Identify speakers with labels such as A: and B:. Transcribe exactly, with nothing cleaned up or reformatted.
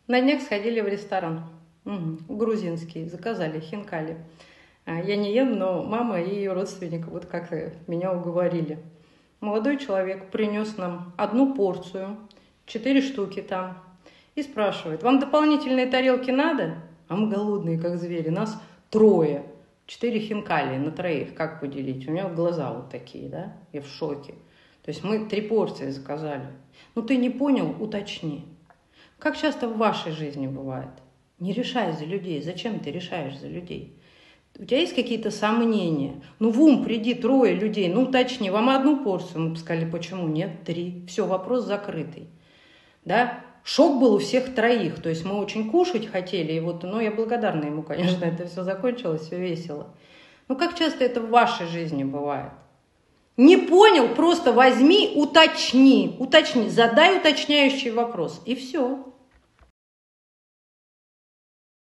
A: На днях сходили в ресторан. Угу. Грузинский. Заказали хинкали. Я не ем, но мама и ее родственник вот как меня уговорили. Молодой человек принес нам одну порцию, четыре штуки там, и спрашивает: вам дополнительные тарелки надо? А мы голодные, как звери, нас трое. Четыре хинкали на троих, как поделить? У меня глаза вот такие, да? Я в шоке. То есть мы три порции заказали. Ну ты не понял, уточни. Как часто в вашей жизни бывает? Не решай за людей. Зачем ты решаешь за людей? У тебя есть какие-то сомнения? Ну в ум приди, трое людей, ну уточни, вам одну порцию? Мы бы сказали, почему нет? Три. Все, вопрос закрытый. Да? Шок был у всех троих, то есть мы очень кушать хотели, и вот, ну, я благодарна ему, конечно, это все закончилось, все весело. Ну, как часто это в вашей жизни бывает? Не понял, просто возьми, уточни, уточни, задай уточняющий вопрос, и все.